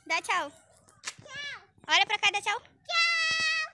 Dá tchau. Tchau. Olha pra cá e dá tchau. Tchau.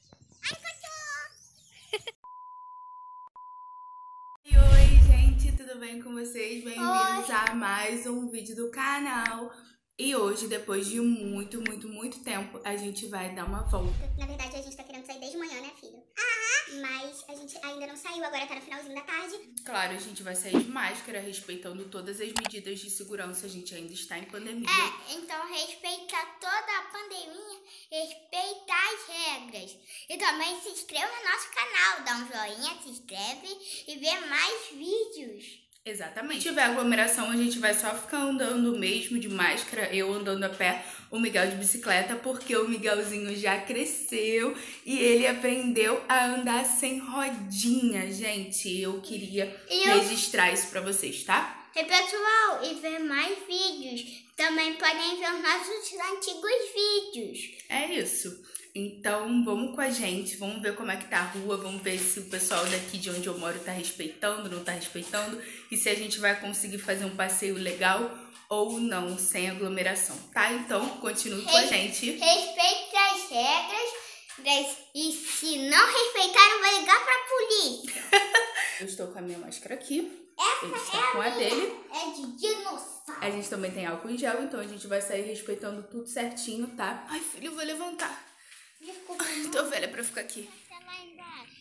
Oi, gente, tudo bem com vocês? Bem-vindos a mais um vídeo do canal. E hoje, depois de muito tempo, a gente vai dar uma volta. Na verdade, a gente tá querendo sair desde manhã, né, filho? Mas a gente ainda não saiu, agora tá no finalzinho da tarde. Claro, a gente vai sair de máscara, respeitando todas as medidas de segurança. A gente ainda está em pandemia. Então respeita toda a pandemia, respeita as regras. E também se inscreva no nosso canal, dá um joinha, se inscreve e vê mais vídeos. Exatamente. Se tiver aglomeração, a gente vai só ficar andando mesmo de máscara, eu andando a pé, o Miguel de bicicleta, porque o Miguelzinho já cresceu e ele aprendeu a andar sem rodinha, gente. Eu queria registrar isso pra vocês, tá? E pessoal, e ver mais vídeos. Também podem ver os nossos antigos vídeos. É isso. Então, vamos com a gente, vamos ver como é que tá a rua, vamos ver se o pessoal daqui de onde eu moro tá respeitando, não tá respeitando, e se a gente vai conseguir fazer um passeio legal ou não, sem aglomeração, tá? Então, continue com a gente. Respeite as regras, e se não respeitarem, vai ligar pra polícia. Eu estou com a minha máscara aqui, ele Essa está com a dele. é de dinossauro. A gente também tem álcool em gel, então a gente vai sair respeitando tudo certinho, tá? Ai, filho, eu vou levantar. Desculpa, Ai, tô velha pra ficar aqui. tá lá embaixo.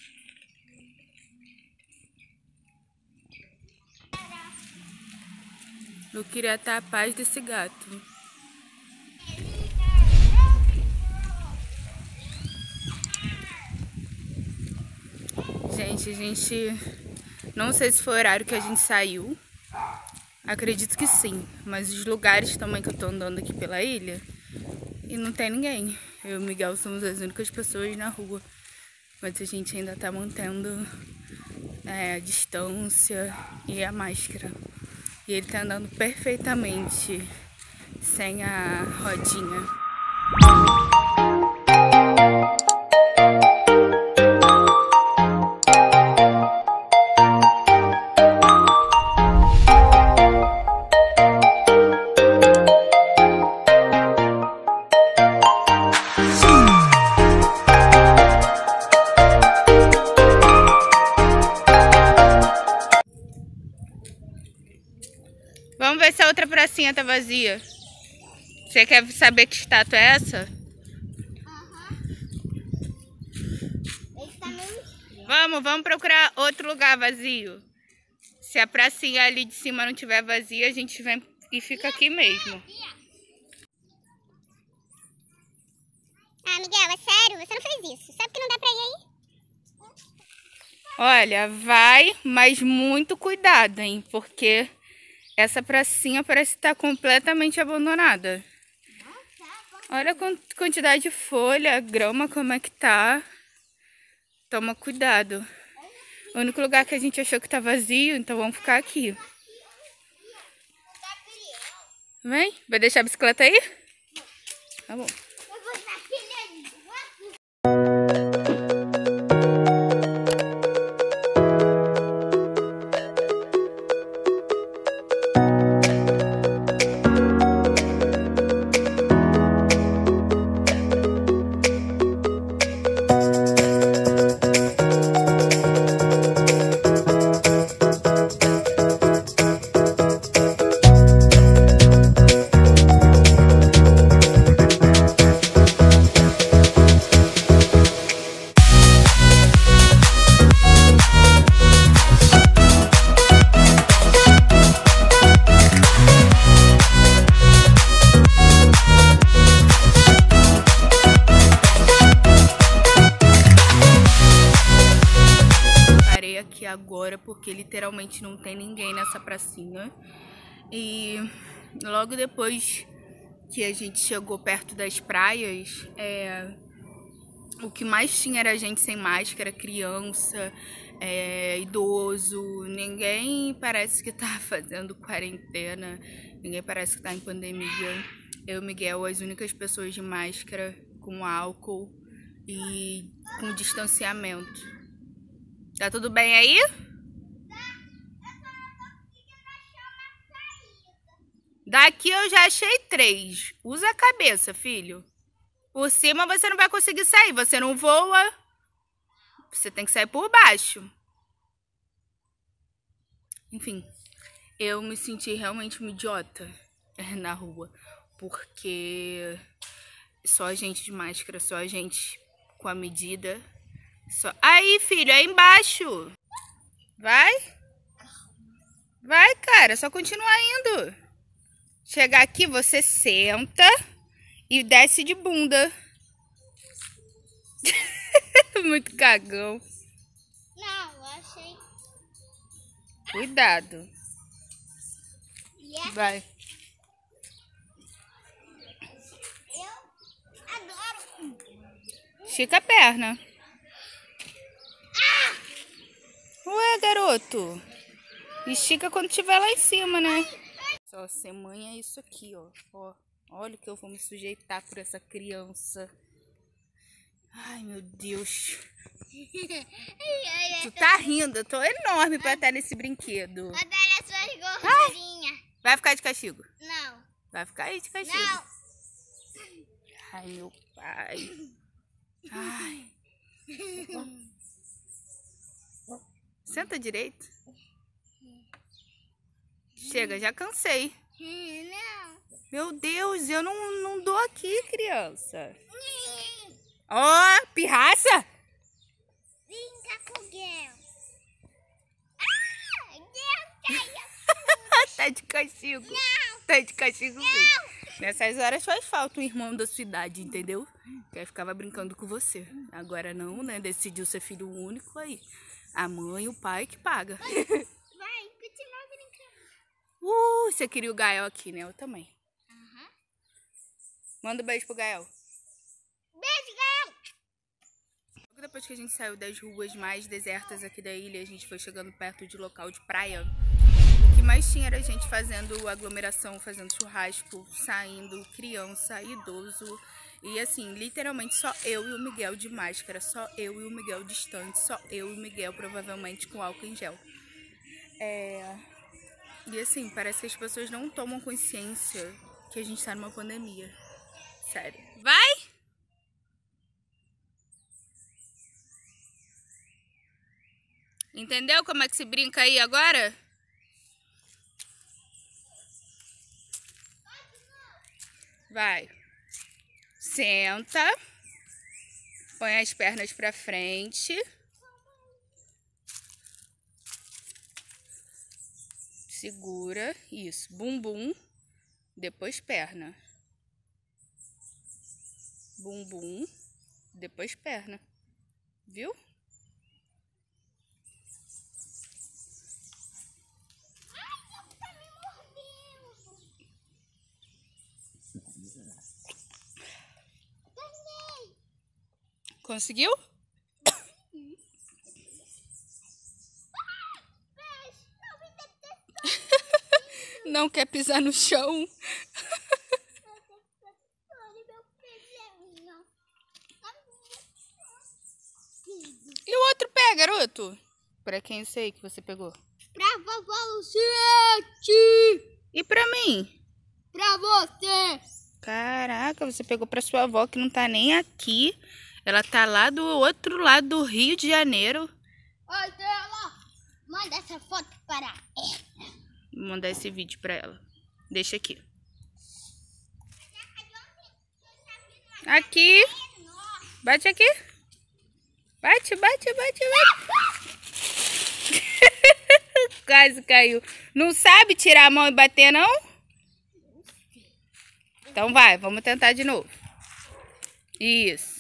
Eu queria estar a paz desse gato. Gente, a gente... Não sei se foi o horário que a gente saiu. Acredito que sim. Mas os lugares também que eu tô andando aqui pela ilha... E não tem ninguém. Eu e o Miguel somos as únicas pessoas na rua. Mas a gente ainda tá mantendo a distância e a máscara. E ele tá andando perfeitamente sem a rodinha. Vamos ver se a outra pracinha tá vazia. Você quer saber que estátua é essa? Esse tá meio... Vamos procurar outro lugar vazio. Se a pracinha ali de cima não tiver vazia, a gente vem e fica aqui mesmo. Ah, Miguel, é sério? Você não fez isso. Sabe que não dá pra ir aí? Olha, vai, mas muito cuidado, hein? Porque essa pracinha parece estar completamente abandonada. Olha a quantidade de folha, a grama como é que tá. Toma cuidado. O único lugar que a gente achou que tá vazio, então vamos ficar aqui. Vem? Vai deixar a bicicleta aí? Tá bom. Eu vou dar aquele ali. Agora, porque literalmente não tem ninguém nessa pracinha. E logo depois que a gente chegou perto das praias, o que mais tinha era gente sem máscara, criança, idoso. Ninguém parece que tá fazendo quarentena, ninguém parece que tá em pandemia. Eu e o Miguel, as únicas pessoas de máscara, com álcool e com distanciamento. Tá tudo bem aí? Daqui eu já achei 3. Usa a cabeça, filho. Por cima você não vai conseguir sair. Você não voa. Você tem que sair por baixo. Enfim, eu me senti realmente uma idiota na rua. Porque só a gente de máscara, só a gente com a medida. Só... Aí, filho, aí embaixo. Vai. Vai, cara, só continuar indo. Chegar aqui, você senta e desce de bunda. Muito cagão. Não, eu achei. Cuidado. Vai. Eu adoro. Estica a perna. Ué, garoto. Estica quando estiver lá em cima, né? Só ser mãe é isso aqui, ó. Olha o que eu vou me sujeitar por essa criança. Ai, meu Deus. Tu tá rindo. Eu tô enorme pra estar nesse brinquedo. Adoro as suas gordurinhas. Vai ficar de castigo? Não. Vai ficar aí de castigo. Não. Ai, meu pai. Ai. Senta direito. Chega, já cansei. Não. Meu Deus, eu não dou aqui, criança. Ó, pirraça. Brinca com o Guel. Guel, Tá de castigo. não. Tá de castigo, sim. Nessas horas faz falta um irmão da sua idade, entendeu? Que aí ficava brincando com você. Agora não, né? Decidiu ser filho único aí. A mãe e o pai que paga. Vai, continua brincando. Você queria o Gael aqui, né? Eu também. Manda um beijo pro Gael. Beijo, Gael. Logo depois que a gente saiu das ruas mais desertas aqui da ilha, a gente foi chegando perto de local de praia. O que mais tinha era gente fazendo aglomeração, fazendo churrasco, saindo, criança, idoso. E assim, literalmente só eu e o Miguel de máscara, só eu e o Miguel distante, só eu e o Miguel provavelmente com álcool em gel. E assim, parece que as pessoas não tomam consciência que a gente tá numa pandemia. Sério. Vai! Entendeu como é que se brinca aí agora? Vai. Senta. Põe as pernas pra frente. Segura. Isso. Bumbum. Depois perna. Bumbum. Depois perna. Viu? Conseguiu? Não quer pisar no chão. E o outro pé, garoto? Pra quem eu sei que você pegou? Pra vovó Luciete. E pra mim? Pra você. Caraca, você pegou pra sua avó que não tá nem aqui. Ela tá lá do outro lado do Rio de Janeiro. Oi, ela. Manda essa foto para ela. Vou mandar esse vídeo pra ela. Deixa aqui. Aqui. Bate aqui. Bate, bate, bate, bate. Quase caiu. Não sabe tirar a mão e bater, não? Então vai, vamos tentar de novo. Isso.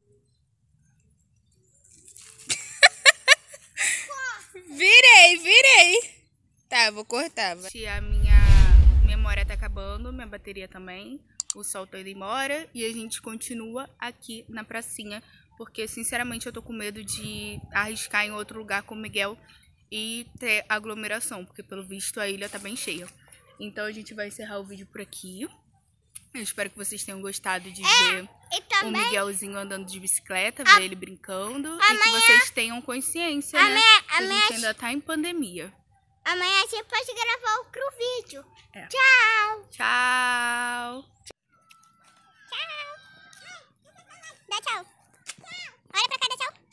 Virei. Tá, eu vou cortar. A minha memória tá acabando, minha bateria também. O sol tá indo embora e a gente continua aqui na pracinha. Porque, sinceramente, eu tô com medo de arriscar em outro lugar com o Miguel e ter aglomeração. Porque, pelo visto, a ilha tá bem cheia. Então, a gente vai encerrar o vídeo por aqui. Eu espero que vocês tenham gostado de ver o Miguelzinho andando de bicicleta, ver ele brincando. E que vocês tenham consciência, né? Que a gente ainda tá em pandemia. Amanhã a gente pode gravar outro vídeo. vídeo. É. Tchau. Tchau. Dá tchau. Olha pra cá, dá tchau.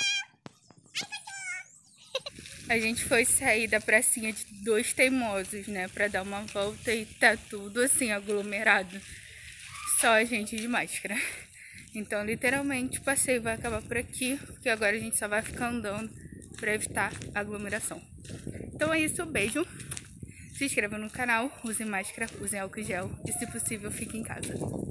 A gente foi sair da pracinha de Dois Teimosos, né? Pra dar uma volta e tá tudo assim, aglomerado. Só a gente de máscara. Então, literalmente, o passeio vai acabar por aqui, porque agora a gente só vai ficar andando pra evitar aglomeração. Então é isso, beijo. Se inscreva no canal, use máscara, use álcool gel e, se possível, fique em casa.